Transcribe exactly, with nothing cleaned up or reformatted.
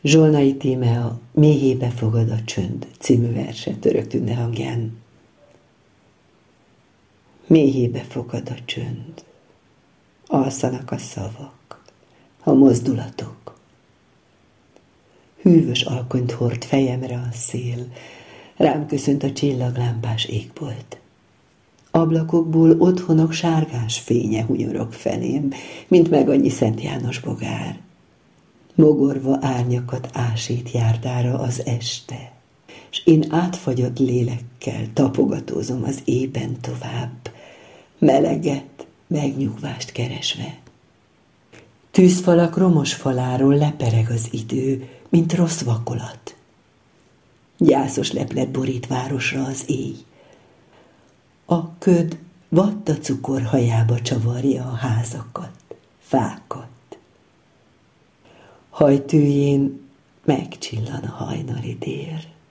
Zsolnai Tímea Méhébe fogad a csönd című verse Török Tünde hangján. Méhébe fogad a csönd, alszanak a szavak, a mozdulatok. Hűvös alkonyt hord fejemre a szél, rám köszönt a csillaglámpás égbolt. Ablakokból otthonok sárgás fénye hunyorog felém, mint meg annyi Szent János bogár. Mogorva árnyakat ásít járdára az este, s én átfagyott lélekkel tapogatózom az ében tovább, meleget, megnyugvást keresve. Tűzfalak romos faláról lepereg az idő, mint rossz vakolat. Gyászos leplet borít városra az éj. A köd vatta cukor hajába csavarja a házakat, fákat. Hajtőjén megcsillan a hajnali dél.